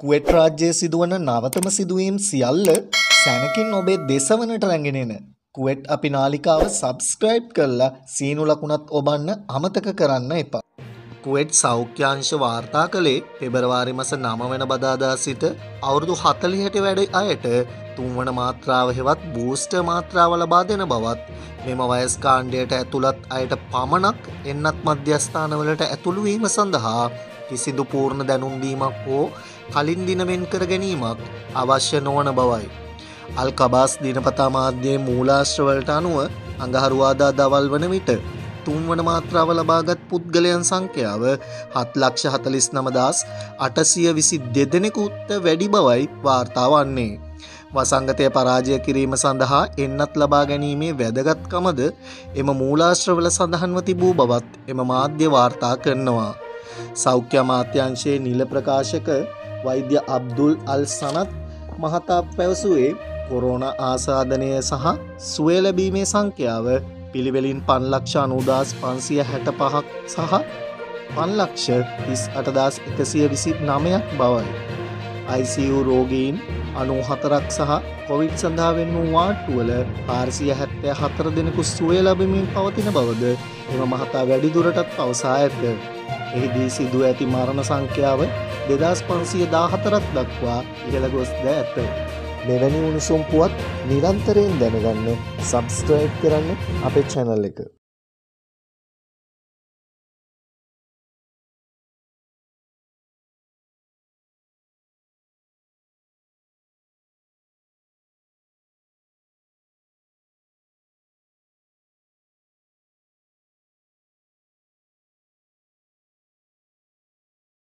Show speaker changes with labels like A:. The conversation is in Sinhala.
A: කුවෙට් රාජ්‍යයේ සිදුවන නවතම සිදුවීම් සියල්ල සැනකින් ඔබේ දෙසවනට රැගෙන එන කුවෙට් අපි නාලිකාව සබ්ස්ක්‍රයිබ් කරලා සීනු ලකුණත් ඔබන්න අමතක කරන්න එපා. කුවෙට් සෞඛ්‍යාංශ වාර්තා කළේ පෙබරවාරි මාස 9 වෙනි බදාදා සිට අවුරුදු 40ට වැඩි අයට තුන්වන මාත්‍රාව හෙවත් බූස්ටර් මාත්‍රාව ලබා දෙන බවත් මෙම වයස් කාණ්ඩයට ඇතුළත් අයට පමණක් එන්නත් මධ්‍යස්ථානවලට ඇතුළු වීම සඳහා කිසිදු පූර්ණ දැනුම් දීමක් හෝ කලින් දින වෙන් කර ගැනීමක් අවශ්‍ය නොවන බවයි. අල් කබාස් දිනපතා මාධ්‍යයේ මූලාශ්‍රවලට අනුව අඟහරුවාදා දවල් වන විට තුන්වන මාත්‍රාව ලබාගත් පුද්ගලයන් සංඛ්‍යාව 7,49,822 දෙනෙකුට වැඩි බවයි වාර්තා වන්නේ. වසංගතය පරාජය කිරීම සඳහා එන්නත් ලබා ගැනීමේ වැදගත්කමද එම මූලාශ්‍රවල සඳහන්ව තිබූ බවත් එම මාධ්‍ය වාර්තා කරනවා. සෞඛ්‍ය අමාත්‍යාංශයේ නිල ප්‍රකාශක වෛද්‍ය අබ්දුල් අල් සනත් මහතා පැවසුවේ කොරෝනා ආසාදනය සහ සුවය ලැබීමේ සංඛ්‍යාව පිළිවෙලින් 5,90,565ක් සහ 5,38,129ක් බවයි. ICU රෝගීන් 94ක් සහ කොවිඩ් සඳහා වෙන් වූ වාට්ටුවල 474 දෙනෙකු සුවය ලැබමින් පවතින බවද එම මහතා වැඩිදුරටත් පවසා ඇත. එහිදී සිදුව ඇති මරණ සංඛ්‍යාව 2,514ක් දක්වා ඉහළ ගොස් ද ඇත. මෙවැනි උණුසුම් පුවත් නිරන්තරයෙන් දැනගන්න සබ්ස්ක්‍රයිබ් කරන්න අපේ channel එක.